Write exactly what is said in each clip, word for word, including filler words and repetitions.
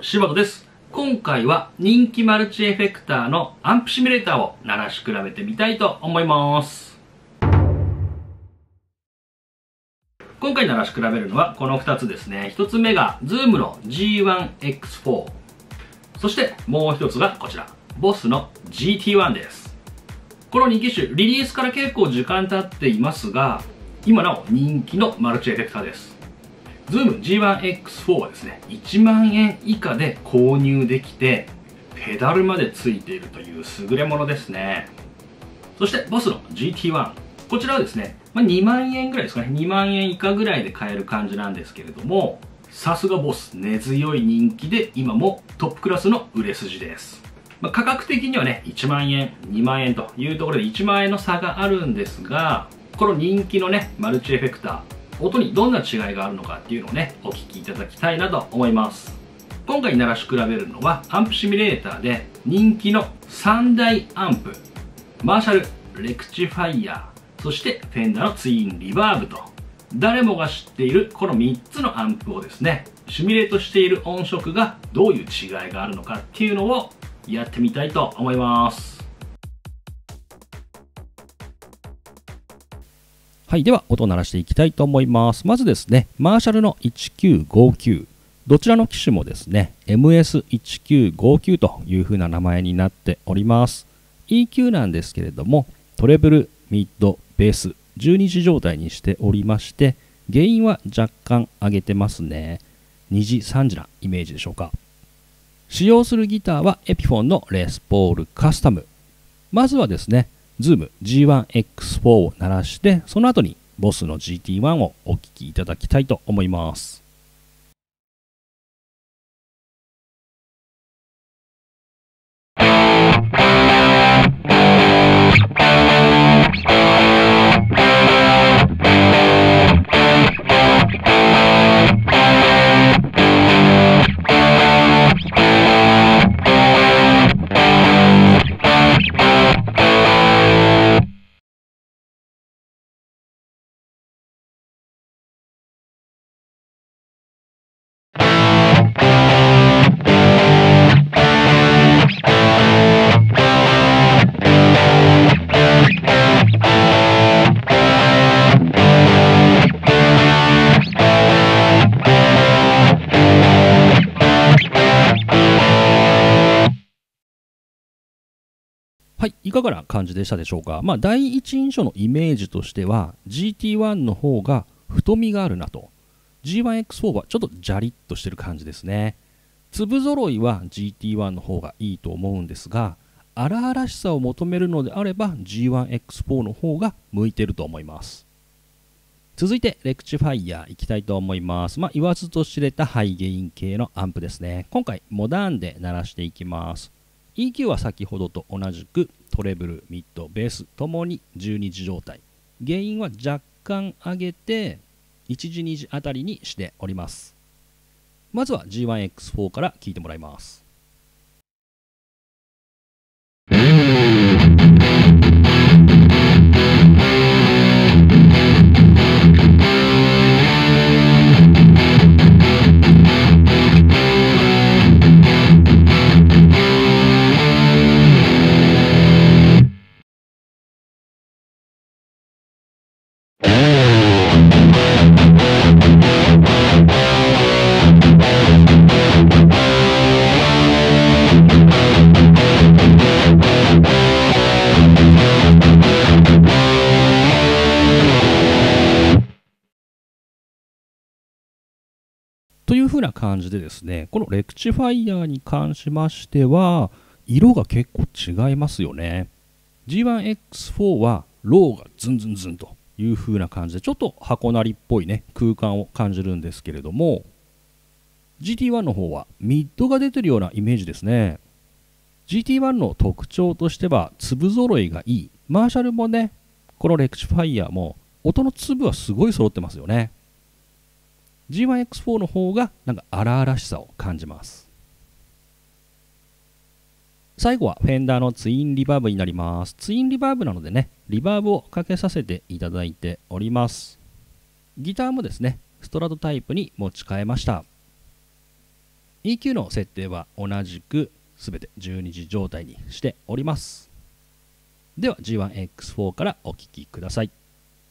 柴田です。今回は人気マルチエフェクターのアンプシミュレーターを鳴らし比べてみたいと思います。今回鳴らし比べるのはこのふたつですね。ひとつめが ズーム の ジーワンエックスフォー。そしてもうひとつがこちら、ボス の ジーティーワン です。このに機種、リリースから結構時間経っていますが、今なお人気のマルチエフェクターです。ズーム ジーワンエックスフォー はですね、いちまんえん以下で購入できて、ペダルまでついているという優れものですね。そして、ボス の ジーティーワン。こちらはですね、まあ、にまんえんぐらいですかね。にまんえん以下ぐらいで買える感じなんですけれども、さすがボス、根強い人気で、今もトップクラスの売れ筋です。まあ、価格的にはね、いちまんえん、にまんえんというところでいちまんえんの差があるんですが、この人気のね、マルチエフェクター、音にどんな違いがあるのかっていうのをね、お聞きいただきたいなと思います。今回鳴らし比べるのは、アンプシミュレーターで人気のさんだいアンプ、マーシャル、レクチファイヤー、そしてフェンダーのツインリバーブと、誰もが知っているこのみっつのアンプをですね、シミュレートしている音色がどういう違いがあるのかっていうのをやってみたいと思います。 はい。では、音を鳴らしていきたいと思います。まずですね、マーシャルのいちきゅうごきゅう。どちらの機種もですね、エムエスいちきゅうごきゅう という風な名前になっております。イーキュー なんですけれども、トレブル、ミッド、ベース、じゅうにじ状態にしておりまして、原因は若干上げてますね。にじ、さんじなイメージでしょうか。使用するギターはエピフォンのレスポールカスタム。まずはですね、ズーム ジーワンエックスフォー を鳴らして、その後にボス の ジーティーワン をお聴きいただきたいと思います。はい、いかがな感じでしたでしょうか。まあ、第一印象のイメージとしては、ジーティーワン の方が太みがあるなと。ジーワンエックスフォー はちょっとジャリッとしてる感じですね。粒揃いは ジーティーワン の方がいいと思うんですが、荒々しさを求めるのであれば ジーワンエックスフォー の方が向いてると思います。続いて、レクチファイヤーいきたいと思います。まあ、言わずと知れたハイゲイン系のアンプですね。今回、モダンで鳴らしていきます。イーキュー は先ほどと同じくトレブル、ミッド、ベースともにじゅうにじ状態。原因は若干上げていちじ、にじあたりにしております。まずは ジーワンエックスフォー から聴いてもらいます。という風な感じでですね、このレクチファイヤーに関しましては、色が結構違いますよね。ジーワンエックスフォー はローがズンズンズンという風な感じで、ちょっと箱鳴りっぽいね、空間を感じるんですけれども、ジーティーワン の方はミッドが出てるようなイメージですね。ジーティーワン の特徴としては、粒揃いがいい。マーシャルもね、このレクチファイヤーも、音の粒はすごい揃ってますよね。ジーワンエックスフォー の方がなんか荒々しさを感じます。最後はフェンダーのツインリバーブになります。ツインリバーブなのでね、リバーブをかけさせていただいております。ギターもですね、ストラトタイプに持ち替えました。 イーキュー の設定は同じくすべてじゅうにじ状態にしております。では ジーワンエックスフォー からお聞きください。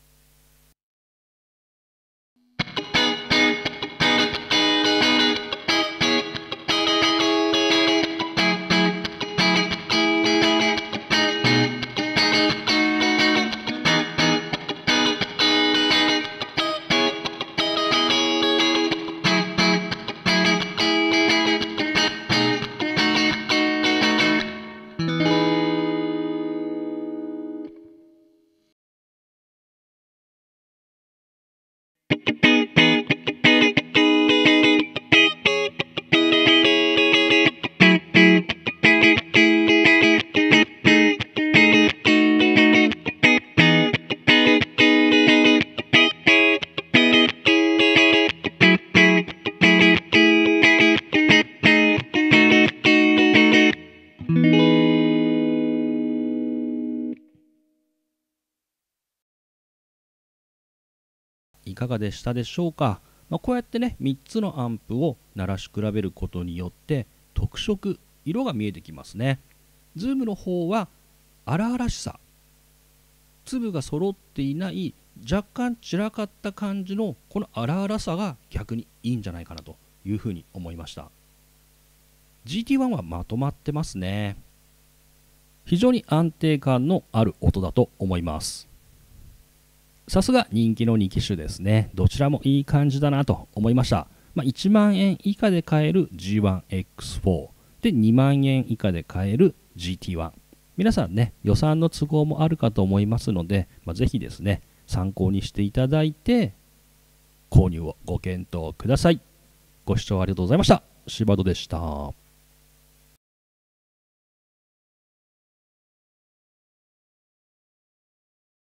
いかがでしたでしょうか。まあ、こうやってねみっつのアンプを鳴らし比べることによって特色、色が見えてきますね。ズームの方は荒々しさ、粒が揃っていない若干散らかった感じのこの荒々さが逆にいいんじゃないかなというふうに思いました。 ジーティーワン はまとまってますね。非常に安定感のある音だと思います。さすが人気のに機種ですね。どちらもいい感じだなと思いました。まあ、いちまんえん以下で買える ジーワンエックスフォー でにまんえん以下で買える ジーティーワン。皆さんね予算の都合もあるかと思いますので、まあ、ぜひですね参考にしていただいて購入をご検討ください。ご視聴ありがとうございました。柴戸でした。